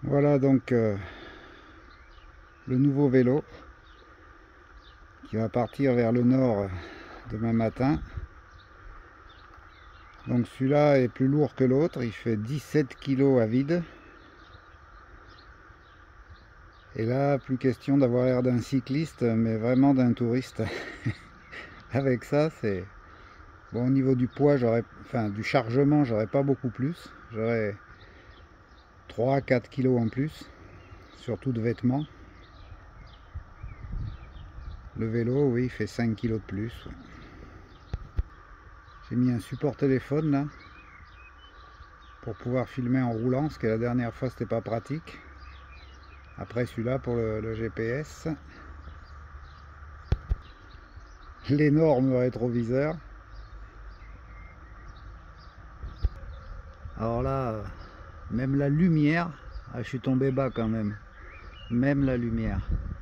Voilà donc le nouveau vélo qui va partir vers le nord demain matin. Donc celui-là est plus lourd que l'autre, il fait 17 kg à vide. Et là, plus question d'avoir l'air d'un cycliste, mais vraiment d'un touriste. Avec ça, c'est... Bon, au niveau du poids, du chargement, j'aurais pas beaucoup plus. J'aurais 3-4 kg en plus, surtout de vêtements. Le vélo, oui, il fait 5 kg de plus. J'ai mis un support téléphone là, pour pouvoir filmer en roulant, parce que la dernière fois, c'était pas pratique. Après celui-là pour le GPS. L'énorme rétroviseur. Alors là, même la lumière, je suis tombé bas quand même. Même la lumière.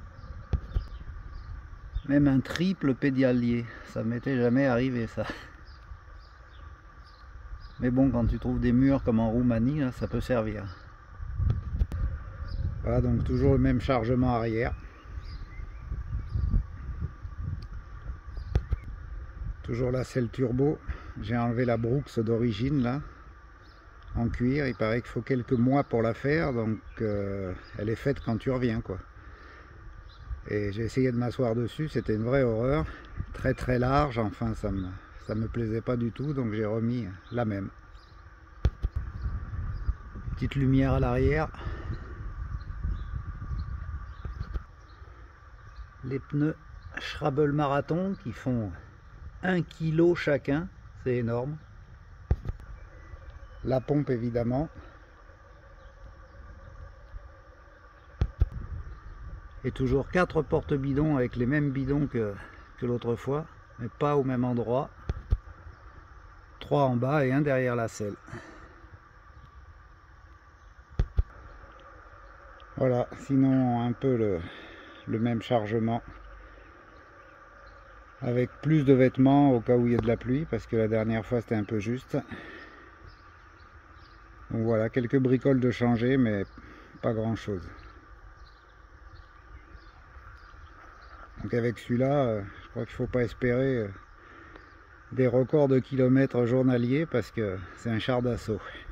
Même un triple pédalier, ça m'était jamais arrivé ça. Mais bon, quand tu trouves des murs comme en Roumanie, là, ça peut servir. Voilà, donc toujours le même chargement arrière. Toujours la selle turbo. J'ai enlevé la Brooks d'origine là, en cuir. Il paraît qu'il faut quelques mois pour la faire, donc elle est faite quand tu reviens quoi. Et j'ai essayé de m'asseoir dessus, c'était une vraie horreur. Très très large, enfin ça me plaisait pas du tout, donc j'ai remis la même. Petite lumière à l'arrière. Les pneus Schrabble Marathon qui font 1 kg chacun, c'est énorme. La pompe évidemment. Et toujours 4 porte-bidons avec les mêmes bidons que l'autre fois, mais pas au même endroit. 3 en bas et un derrière la selle. Voilà, sinon un peu le même chargement. Avec plus de vêtements au cas où il y a de la pluie, parce que la dernière fois c'était un peu juste. Donc voilà, quelques bricoles de changer, mais pas grand chose. Donc avec celui-là, je crois qu'il ne faut pas espérer des records de kilomètres journaliers, parce que c'est un char d'assaut.